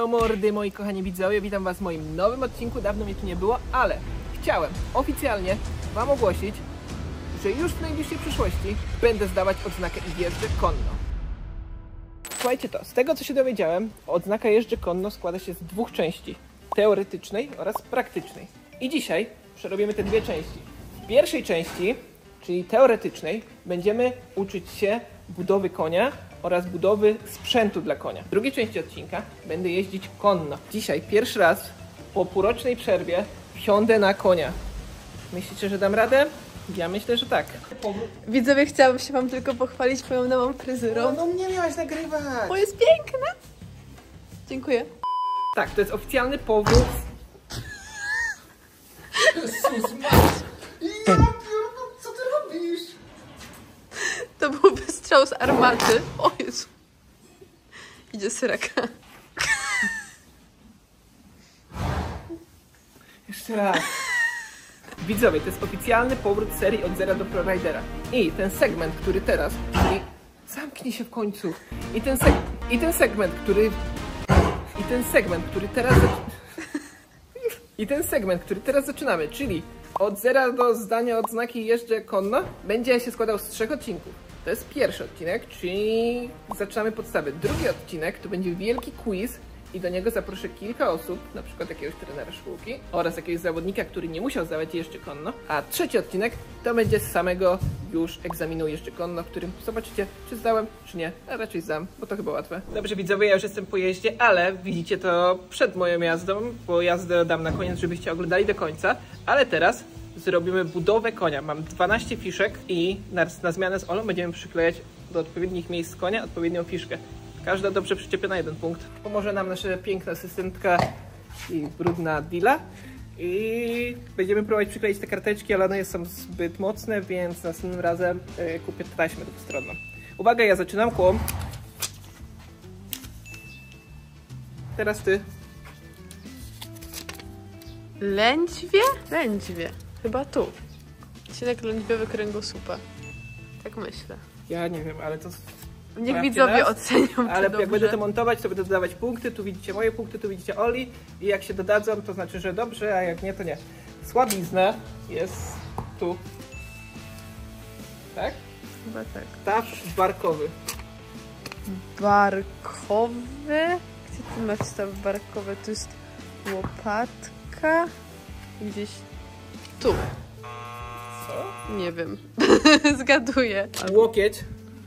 Elo mordy, moi kochani widzowie, witam was w moim nowym odcinku, dawno mnie tu nie było, ale chciałem oficjalnie wam ogłosić, że już w najbliższej przyszłości będę zdawać odznakę i jeżdżę konno. Słuchajcie to, z tego co się dowiedziałem, odznaka jeżdżę konno składa się z dwóch części, teoretycznej oraz praktycznej. I dzisiaj przerobimy te dwie części. W pierwszej części, czyli teoretycznej, będziemy uczyć się budowy konia oraz budowy sprzętu dla konia. W drugiej części odcinka będę jeździć konno. Dzisiaj pierwszy raz po półrocznej przerwie wsiądę na konia. Myślicie, że dam radę? Ja myślę, że tak. Widzowie, chciałabym się wam tylko pochwalić moją nową fryzurą. No mnie miałaś nagrywać. Bo jest piękna. Dziękuję. Tak, to jest oficjalny powód. Jezus Maria. Co ty robisz? To był wystrzał z armaty. O Jezu. Idzie syraka. Jeszcze raz. Widzowie, to jest oficjalny powrót serii Od Zera do Pro Ridera. I ten segment, który teraz... Zamknij się w końcu. I ten segment, który teraz zaczynamy, czyli od zera do zdania odznaki jeżdżę konno, będzie się składał z 3 odcinków. To jest pierwszy odcinek, czyli zaczynamy podstawy. Drugi odcinek to będzie wielki quiz i do niego zaproszę kilka osób, na przykład jakiegoś trenera szkółki oraz jakiegoś zawodnika, który nie musiał zdawać jeżdżę konno. A trzeci odcinek to będzie z samego już egzaminu jeżdżę konno, w którym zobaczycie, czy zdałem, czy nie. A raczej zdam, bo to chyba łatwe. Dobrze widzowie, ja już jestem po jeździe, ale widzicie to przed moją jazdą, bo jazdę dam na koniec, żebyście oglądali do końca. Ale teraz zrobimy budowę konia. Mam 12 fiszek i na zmianę z Olą będziemy przyklejać do odpowiednich miejsc konia odpowiednią fiszkę. Każda dobrze przyczepiona 1 punkt. Pomoże nam nasza piękna asystentka i brudna Dila. I będziemy próbować przykleić te karteczki, ale one są zbyt mocne, więc następnym razem kupię taśmę dwustronną. Uwaga, ja zaczynam kłom. Teraz ty. Lędźwie? Lędźwie. Chyba tu. Odcinek lędźwiowy kręgosłupa. Tak myślę. Ja nie wiem, ale to... Niech widzowie ocenią, czy ale dobrze. Jak będę to montować, to będę dodawać punkty. Tu widzicie moje punkty, tu widzicie Oli. I jak się dodadzą, to znaczy, że dobrze, a jak nie, to nie. Słabizna jest tu. Tak? Chyba tak. Staw barkowy. Barkowy? Gdzie ty masz staw barkowy? Tu jest łopatka. Gdzieś tu. Co? Nie wiem. Zgaduję. Łokieć.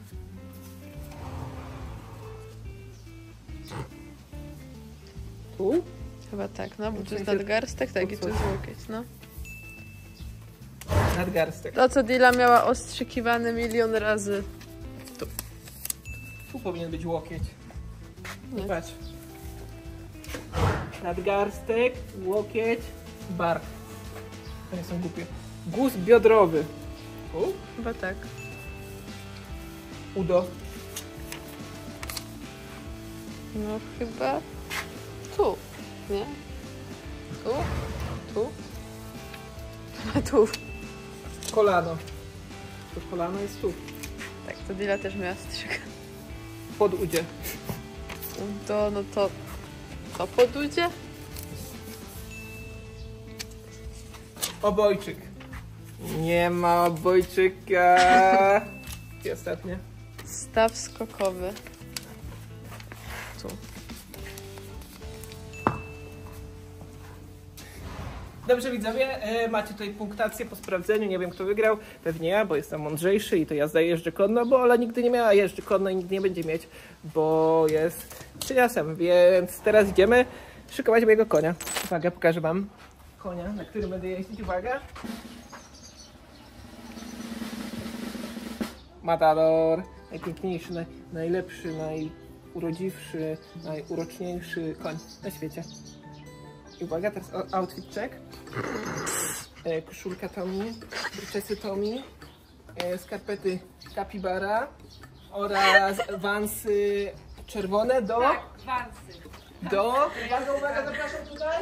Tu? Chyba tak, no, bo tu jest nadgarstek, tak, i tu jest łokieć, no. Nadgarstek. To, co Dila miała ostrzykiwane 1 000 000 razy. Tu powinien być łokieć. Nie. Patrz. Nadgarstek, łokieć, bark. To nie są głupie. Guz biodrowy. Tu? Chyba tak. Udo. No chyba tu, nie? Tu? Tu? Chyba tu. Kolano. To kolano jest tu. Tak, to Dila też miała strzykane. Podudzie. To, no to... To podudzie? Obojczyk. Nie ma obojczyka. I ostatnie. Staw skokowy. Tu. Dobrze widzowie, macie tutaj punktację po sprawdzeniu, nie wiem kto wygrał, pewnie ja, bo jestem mądrzejszy i to ja zdaję jeżdżę konno, bo Ola nigdy nie miała jeżdżę konno i nigdy nie będzie mieć, bo jest przyniosem, więc teraz idziemy szykować mojego konia. Uwaga, pokażę wam konia, na którym będę jeździć, uwaga. Matador, najpiękniejszy, najlepszy, najurodziwszy, najuroczniejszy koń na świecie. I uwaga, teraz outfit check. Koszulka Tommy, czesy Tommy, skarpety Capybara oraz wansy czerwone do... Tak, wansy. Uwaga, zapraszam tutaj.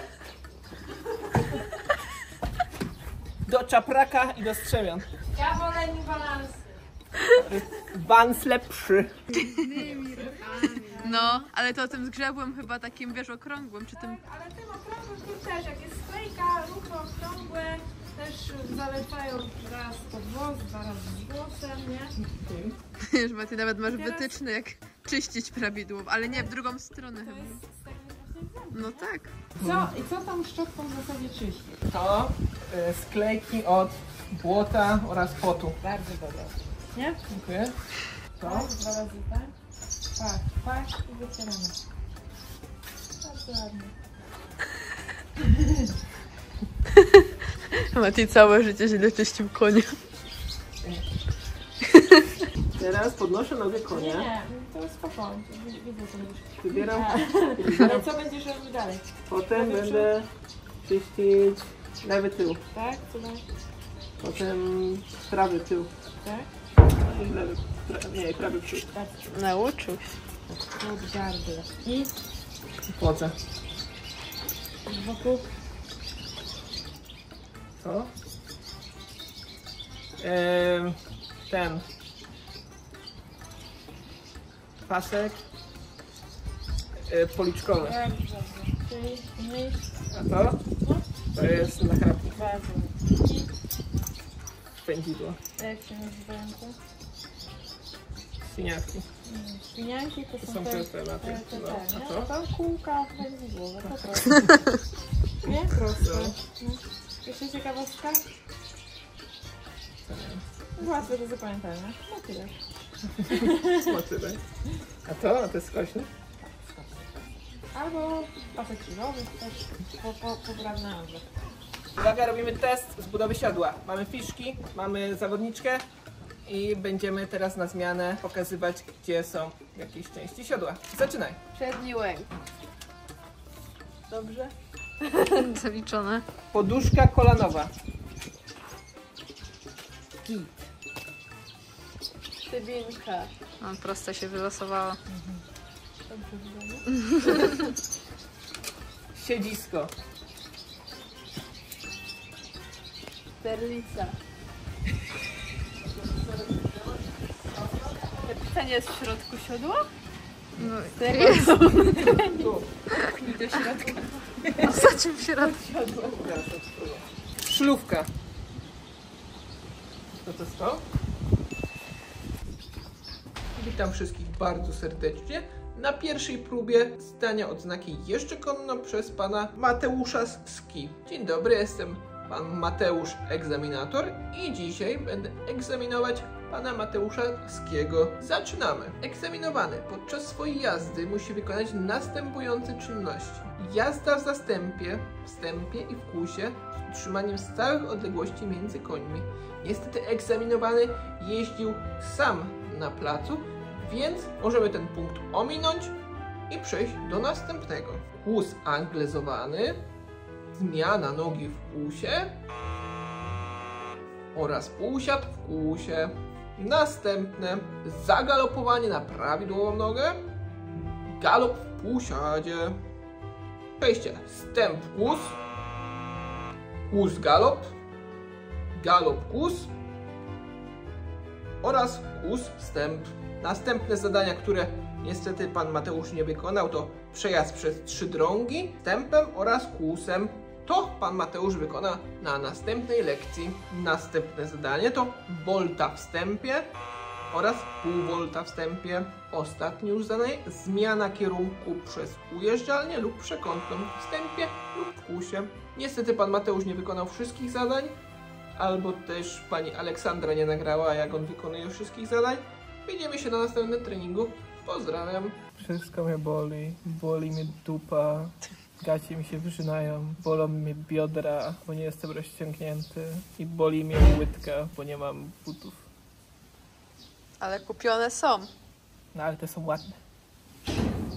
Do czapraka i do strzemion. Ja wolę New Balance. Vans lepszy. No, ale to tym zgrzebłem chyba takim, wiesz, okrągłym, czy tym... Ale tym okrągłym tu też, jak jest sklejka, ruchy okrągłe, też zalecają raz pod włos, 2 razy z włosem, nie? Już Mati, nawet masz wytyczne, jak czyścić prawidłowo, ale nie w drugą stronę To chyba. jest z takim właśnie egzaminem. No tak. Co tam szczotką w zasadzie czyści? To sklejki od błota oraz potu. Bardzo dobre. Nie? Dziękuję. To? Tak, 2 razy tak. Pak i wycieramy. Bardzo ładnie. Mati całe życie źle czyścił konia. Teraz podnoszę nogę konia. Nie, to jest spokojnie. Widzę, co będziesz. Wybieram. Ale co będziesz robił dalej? Potem będę czyścić lewy tył. Tak? Co dalej? Potem prawy tył. Tak? I lewy, nie, prawy tył. Nauczył się. Od gardy. I Płocę. wokół. Co? Ten. Pasek. Policzkowy. Bardzo dobrze. Czyli myśl. A to? To jest nachrapnik. Bardzo. I Pędzidło. jak się nazywają to? Siniaki. Świnianki to To są są te... te na tym. te, No, nie? a to? To kółka wędrówkowe, to proste. Nie? Proste. No. Jeszcze ciekawostka? Łatwe do zapamiętania. No tyle. Motyle. A to? A to jest skośny? Albo pasek krzyżowy, też poprawna nazwa. Uwaga, robimy test z budowy siodła. Mamy fiszki, mamy zawodniczkę i będziemy teraz na zmianę pokazywać, gdzie są jakieś części siodła. Zaczynaj. Przedni łęk. Dobrze? Zaliczone. Poduszka kolanowa. Git. Sztywinka. No, prosto się wylosowała. Dobrze widzimy. Siedzisko. Terlica. Ten jest w środku siodła? No, Tu. i do środka. Za czym w środku? Szlówka. Co to jest to? Witam wszystkich bardzo serdecznie na pierwszej próbie zdania odznaki jeszcze konno przez pana Mateusza Ski. Dzień dobry, jestem pan Mateusz egzaminator i dzisiaj będę egzaminować pana Mateusza Skiego. Zaczynamy. Egzaminowany podczas swojej jazdy musi wykonać następujące czynności. Jazda w zastępie, wstępie i w kłusie z utrzymaniem stałych odległości między końmi. Niestety egzaminowany jeździł sam na placu, więc możemy ten punkt ominąć i przejść do następnego. Kłus anglezowany, zmiana nogi w kłusie oraz półsiad w kłusie. Następne zagalopowanie na prawidłową nogę, galop w półsiadzie. Przejście wstęp kłus, kłus galop, galop kłus oraz kłus wstęp. Następne zadania, które niestety pan Mateusz nie wykonał, to przejazd przez 3 drągi wstępem oraz kłusem. To pan Mateusz wykona na następnej lekcji. Następne zadanie to volta w wstępie oraz pół volta w wstępie. Ostatnie już zadanie, zmiana kierunku przez ujeżdżalnię lub przekątną w wstępie lub w kłusie. Niestety pan Mateusz nie wykonał wszystkich zadań, albo też pani Aleksandra nie nagrała, jak on wykonuje wszystkich zadań. Widzimy się na następnym treningu. Pozdrawiam. Wszystko mnie boli. Boli mnie dupa. Gacie mi się wyżynają. Bolą mnie biodra, bo nie jestem rozciągnięty. I boli mnie łydka, bo nie mam butów. Ale kupione są. No ale te są ładne.